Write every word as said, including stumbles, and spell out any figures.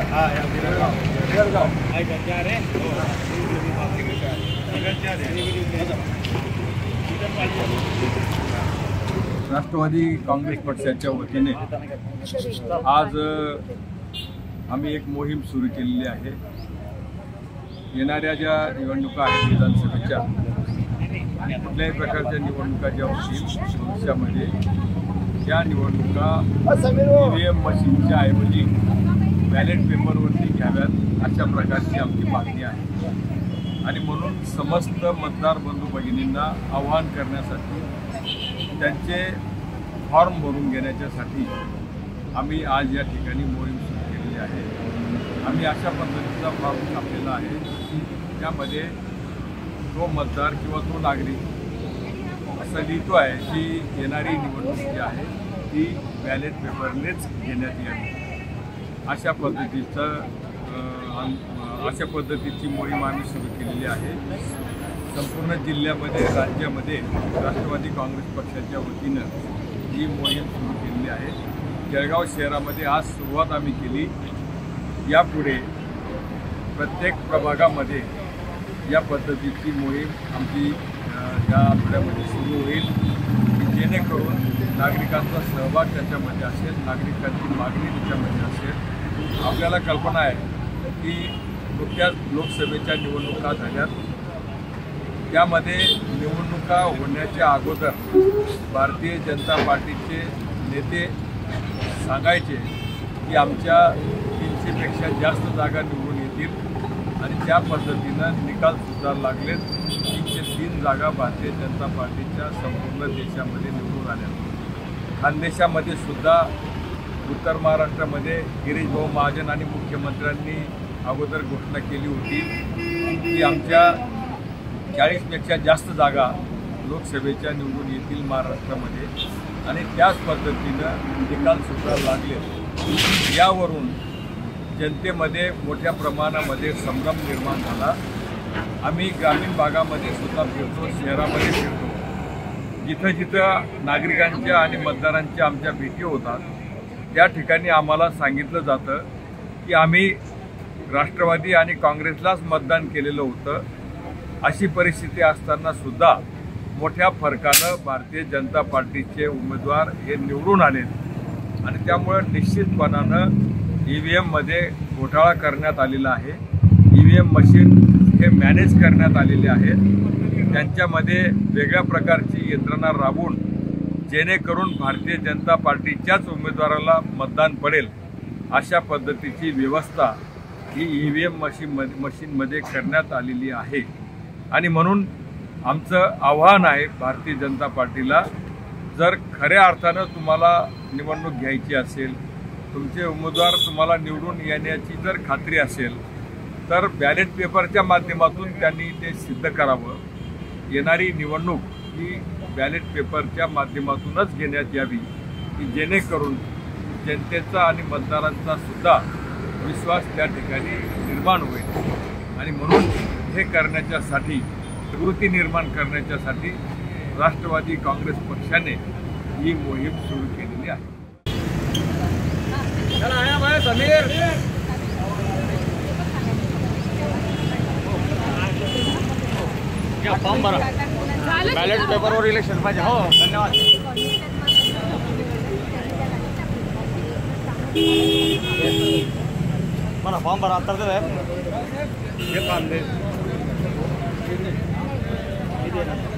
राष्ट्रवादी काँग्रेस पक्षाच्या वतीने आज आम्ही एक मोहीम सुरू केलेली आहे। येणाऱ्या ज्या निवडणुका आहेत विधानसभेच्या, कुठल्याही प्रकारच्या निवडणुका ज्या होतील भविष्यामध्ये त्या निवडणुका ईव्हीएम मशीनच्या ऐवजी बॅलेट पेपरवरती घ्याव्यात अशा प्रकारची आमची मागणी आहे। आणि म्हणून समस्त मतदार बंधू भगिनींना आवाहन करण्यासाठी, त्यांचे फॉर्म भरून घेण्याच्यासाठी आम्ही आज या ठिकाणी मोहीम सुरू केलेली आहे। आम्ही अशा पद्धतीचा फॉर्म छापलेला आहे, त्यामध्ये तो मतदार किंवा तो नागरिक असं लिहितो आहे की येणारी निवडणूक जी आहे ती बॅलेट पेपरनेच घेण्यात यावी। अशा पद्धतीचं अशा पद्धतीची मोहीम आम्ही सुरू केलेली आहे। संपूर्ण जिल्ह्यामध्ये, राज्यामध्ये राष्ट्रवादी काँग्रेस पक्षाच्या वतीनं ही मोहीम सुरू केलेली आहे। जळगाव शहरामध्ये आज सुरुवात आम्ही केली। यापुढे प्रत्येक प्रभागामध्ये या पद्धतीची मोहीम आमची या आठवड्यामध्ये सुरू होईल, जेणेकरून नागरिकांचा सहभाग त्याच्यामध्ये असेल, नागरिकांची मागणी त्याच्यामध्ये असेल। आपल्याला कल्पना आहे की नुकत्याच लोकसभेच्या निवडणुका झाल्यात, त्यामध्ये निवडणुका होण्याच्या अगोदर भारतीय जनता पार्टीचे नेते सांगायचे की आमच्या तीनशेपेक्षा जास्त जागा निवडून येतील आणि त्या पद्धतीनं निकालसुद्धा लागलेत। तीनशे तीन जागा भारतीय जनता पार्टीच्या संपूर्ण देशामध्ये निवडून आल्या। खानदेशामध्ये सुद्धा, उत्तर महाराष्ट्रामध्ये गिरीश भाऊ महाजन आणि मुख्यमंत्र्यांनी अगोदर घोषणा केली होती की आमच्या चाळीसपेक्षा जास्त जागा लोकसभेच्या निवडून येतील महाराष्ट्रामध्ये, आणि त्याच पद्धतीनं निकालसुद्धा लागले। यावरून जनतेमध्ये मोठ्या प्रमाणामध्ये संभ्रम निर्माण झाला। आम्ही ग्रामीण भागामध्ये सुद्धा फिरतो, शहरामध्ये फिरतो, जिथं जिथं नागरिकांच्या आणि मतदारांच्या आमच्या भेटी होतात त्या ठिकाणी आम्हाला सांगितलं जातं की आम्ही राष्ट्रवादी आणि काँग्रेसलाच मतदान केलेलं होतं। अशी परिस्थिती असताना सुद्धा मोठ्या फरकानं भारतीय जनता पार्टीचे उमेदवार हे निवडून आलेत आणि त्यामुळं निश्चितपणानं ई व्ही एममध्ये घोटाळा करण्यात आलेला आहे। ई व्ही एम मशीन हे मॅनेज करण्यात आलेले आहेत, त्यांच्यामध्ये वेगळ्या प्रकारची यंत्रणा राबवून जेणेकरून भारतीय जनता पार्टीच्याच उमेदवाराला मतदान पडेल अशा पद्धतीची व्यवस्था ही ई व्ही एम मशीन मशीनमध्ये करण्यात आलेली आहे। आणि म्हणून आमचं आव्हान आहे भारतीय जनता पार्टीला, जर खऱ्या अर्थानं तुम्हाला निवडणूक घ्यायची असेल, तुमचे उमेदवार तुम्हाला निवडून येण्याची जर खात्री असेल, तर बॅलेट पेपरच्या माध्यमातून त्यांनी ते सिद्ध करावं। येणारी निवडणूक ही बॅलेट पेपरच्या माध्यमातूनच घेण्यात यावी की जेणेकरून जनतेचा आणि मतदारांचा सुद्धा विश्वास त्या ठिकाणी निर्माण होईल। आणि म्हणून हे करण्याच्यासाठी, जागृती निर्माण करण्याच्यासाठी राष्ट्रवादी काँग्रेस पक्षाने ही मोहीम सुरू केलेली आहे। फॉर्म भरा, बॅलेट पेपरवर इलेक्शन पाहिजे। हो, धन्यवाद। मला फॉर्म भरा आता हे काम दे।